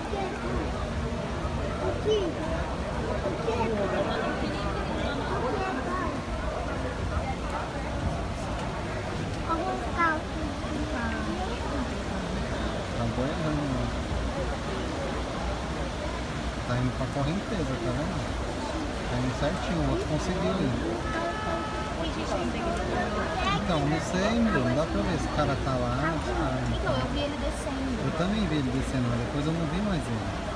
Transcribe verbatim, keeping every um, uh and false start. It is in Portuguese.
Tá boiando. Tá indo pra correnteza, tá vendo? Tá indo certinho, o outro conseguiu ir. Então, não sei, meu, não dá pra ver se o cara tá lá. Então, eu vi ele descendo. Eu também vi ele descendo, mas depois eu não vi mais ele.